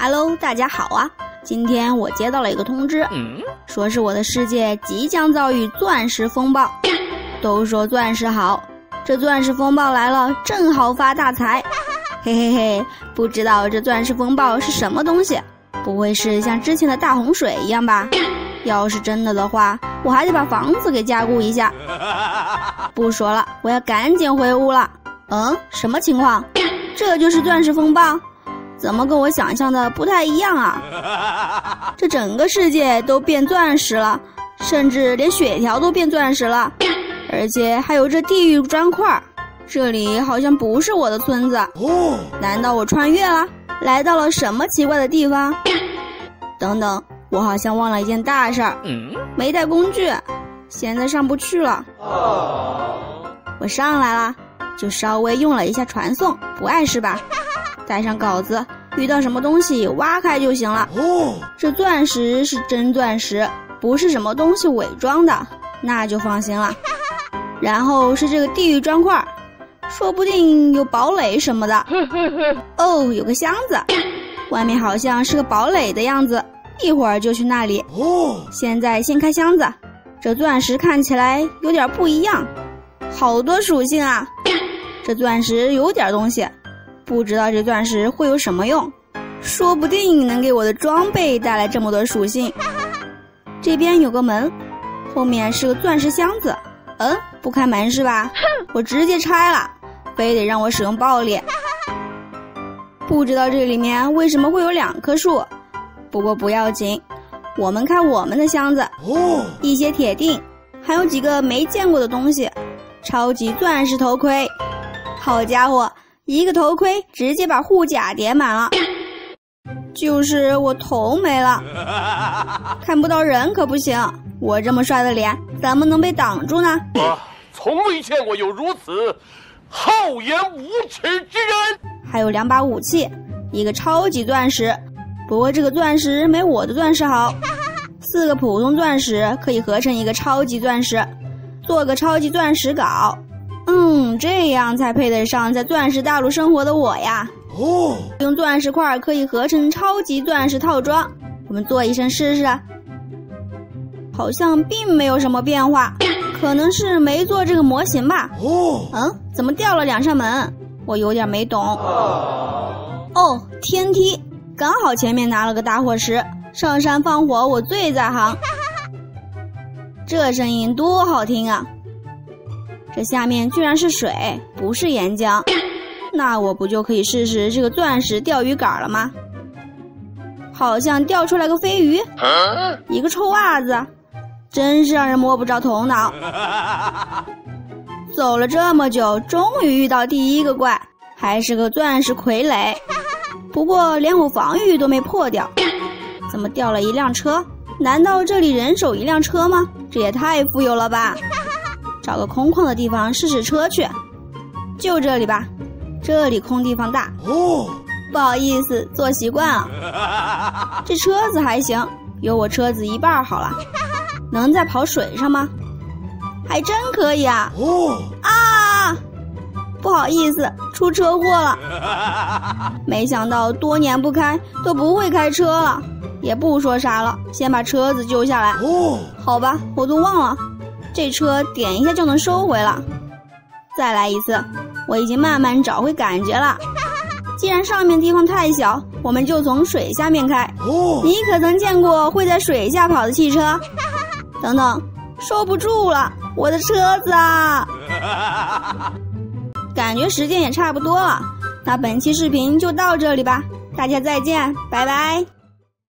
Hello， 大家好啊！今天我接到了一个通知，说是我的世界即将遭遇钻石风暴。都说钻石好，这钻石风暴来了，正好发大财。嘿嘿嘿，不知道这钻石风暴是什么东西？不会是像之前的大洪水一样吧？要是真的话，我还得把房子给加固一下。不说了，我要赶紧回屋了。什么情况？这就是钻石风暴？怎么跟我想象的不太一样啊？这整个世界都变钻石了，甚至连血条都变钻石了，而且还有这地狱砖块。这里好像不是我的村子，难道我穿越了，来到了什么奇怪的地方？等等，我好像忘了一件大事儿，没带工具，现在上不去了。我上来了，就稍微用了一下传送，不碍事吧？带上镐子，遇到什么东西挖开就行了。这钻石是真钻石，不是什么东西伪装的，那就放心了。然后是这个地狱砖块，说不定有堡垒什么的。哦，有个箱子，外面好像是个堡垒的样子，一会儿就去那里。现在先开箱子，这钻石看起来有点不一样，好多属性啊。这钻石有点东西，不知道这钻石会有什么用，说不定能给我的装备带来这么多属性。这边有个门，后面是个钻石箱子。不开门是吧？我直接拆了，非得让我使用暴力。不知道这里面为什么会有2棵树，不过不要紧，我们看我们的箱子，一些铁锭，还有几个没见过的东西。超级钻石头盔，好家伙，一个头盔直接把护甲叠满了。就是我头没了，看不到人可不行，我这么帅的脸怎么能被挡住呢？ 我从未见过有如此厚颜无耻之人。 还有2把武器，一个超级钻石，不过这个钻石没我的钻石好。4个普通钻石可以合成一个超级钻石，做个超级钻石镐。这样才配得上在钻石大陆生活的我呀。用钻石块可以合成超级钻石套装，我们做一身试试。好像并没有什么变化，可能是没做这个模型吧。怎么掉了2扇门？我有点没懂。天梯，刚好前面拿了个打火石，上山放火我最在行。这声音多好听啊！这下面居然是水，不是岩浆，那我不就可以试试这个钻石钓鱼竿了吗？好像钓出来个飞鱼，一个臭袜子，真是让人摸不着头脑。走了这么久，终于遇到第一个怪，还是个钻石傀儡，不过连我防御都没破掉。怎么掉了一辆车？难道这里人手一辆车吗？这也太富有了吧！找个空旷的地方试试车去，就这里吧，这里空地方大。不好意思，坐习惯了。这车子还行，有我车子一半好了。能在跑水上吗？还真可以啊！不好意思，出车祸了。没想到多年不开都不会开车了，也不说啥了，先把车子救下来。好吧，我都忘了，这车点一下就能收回了。再来一次，我已经慢慢找回感觉了。既然上面地方太小，我们就从水下面开。你可曾见过会在水下跑的汽车？等等，收不住了，我的车子啊！感觉时间也差不多了，那本期视频就到这里吧，大家再见，拜拜。